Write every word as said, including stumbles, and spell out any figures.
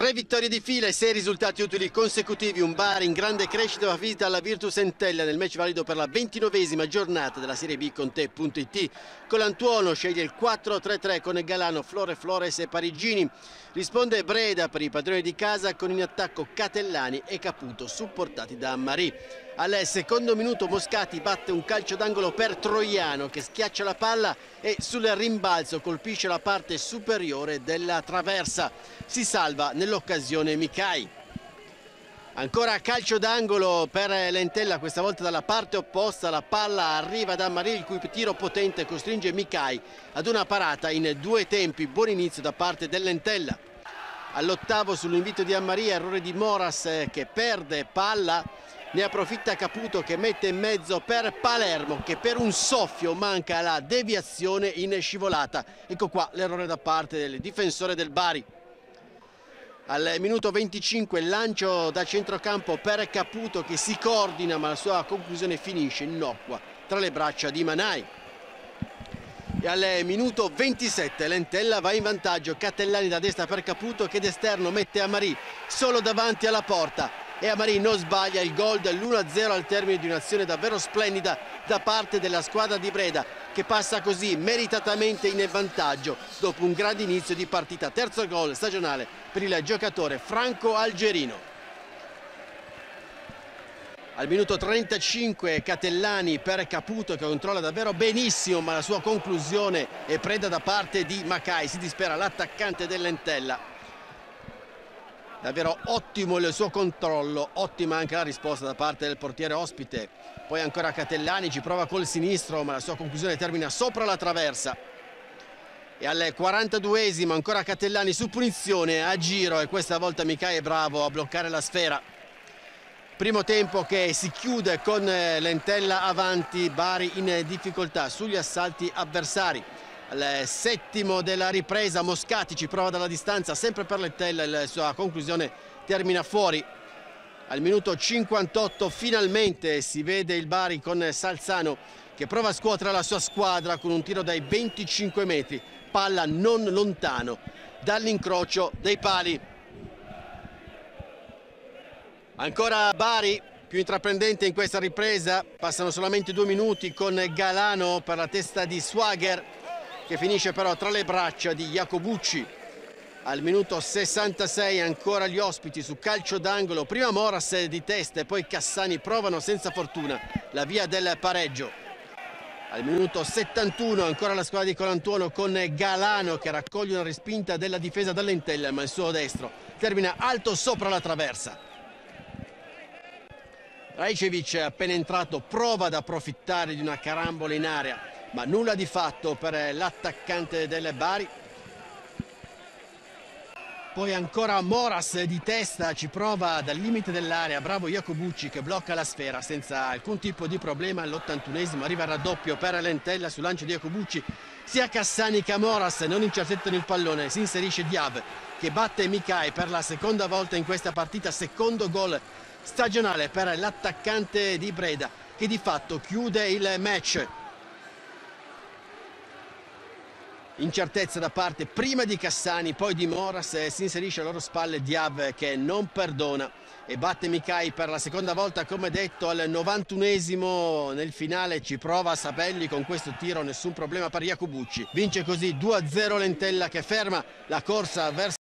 Tre vittorie di fila e sei risultati utili consecutivi. Un Bari in grande crescita va visita alla Virtus Entella nel match valido per la ventinovesima giornata della Serie B con te punto it. Colantuono sceglie il quattro tre tre con Galano, Flore, Flores e Parigini. Risponde Breda per i padroni di casa con in attacco Catellani e Caputo supportati da Ammari. Al secondo minuto Moscati batte un calcio d'angolo per Troiano che schiaccia la palla e sul rimbalzo colpisce la parte superiore della traversa. Si salva nell'occasione Micai. Ancora calcio d'angolo per l'Entella, questa volta dalla parte opposta. La palla arriva da Ammari, il cui tiro potente costringe Micai ad una parata in due tempi. Buon inizio da parte dell'Entella. All'ottavo sull'invito di Ammari, errore di Moras che perde palla. Ne approfitta Caputo che mette in mezzo per Palermo che per un soffio manca la deviazione in scivolata. Ecco qua l'errore da parte del difensore del Bari. Al minuto venticinque lancio da centrocampo per Caputo che si coordina ma la sua conclusione finisce innocua tra le braccia di Manai. E al minuto ventisette l'Entella va in vantaggio. Catellani da destra per Caputo che d'esterno mette Ammari solo davanti alla porta. E Ammari non sbaglia il gol dell'uno a zero al termine di un'azione davvero splendida da parte della squadra di Breda che passa così meritatamente in vantaggio dopo un grande inizio di partita. Terzo gol stagionale per il giocatore franco-algerino. Al minuto trentacinque Catellani per Caputo che controlla davvero benissimo ma la sua conclusione è preda da parte di Macai. Si dispera l'attaccante dell'Entella. Davvero ottimo il suo controllo, ottima anche la risposta da parte del portiere ospite. Poi ancora Catellani ci prova col sinistro ma la sua conclusione termina sopra la traversa. E al quarantaduesimo ancora Catellani su punizione a giro e questa volta Micai è bravo a bloccare la sfera. Primo tempo che si chiude con l'Entella avanti, Bari in difficoltà sugli assalti avversari. Al settimo della ripresa Moscati ci prova dalla distanza sempre per l'Entella, la sua conclusione termina fuori. Al minuto cinquantotto finalmente si vede il Bari con Salzano che prova a scuotere la sua squadra con un tiro dai venticinque metri, palla non lontano dall'incrocio dei pali. Ancora Bari più intraprendente in questa ripresa, passano solamente due minuti con Galano per la testa di Swagger che finisce però tra le braccia di Iacobucci. Al minuto sessantasei ancora gli ospiti su calcio d'angolo, prima Moras di testa e poi Cassani provano senza fortuna la via del pareggio. Al minuto settantuno ancora la squadra di Colantuono con Galano che raccoglie una respinta della difesa dell'Entella ma il suo destro termina alto sopra la traversa. Rajcevic appena entrato prova ad approfittare di una carambola in area ma nulla di fatto per l'attaccante del Bari. Poi ancora Moras di testa ci prova dal limite dell'area, bravo Iacobucci che blocca la sfera senza alcun tipo di problema. All'ottantunesimo arriva il raddoppio per l'Entella sul lancio di Iacobucci. Sia Cassani che Moras non intercettano il pallone, si inserisce Diab che batte Micai per la seconda volta in questa partita, secondo gol stagionale per l'attaccante di Breda che di fatto chiude il match. Incertezza da parte prima di Cassani, poi di Moras, e si inserisce alle loro spalle Diab che non perdona e batte Micai per la seconda volta come detto al novantunesimo. Nel finale ci prova Sabelli con questo tiro, nessun problema per Iacobucci. Vince così due a zero l'Entella che ferma la corsa verso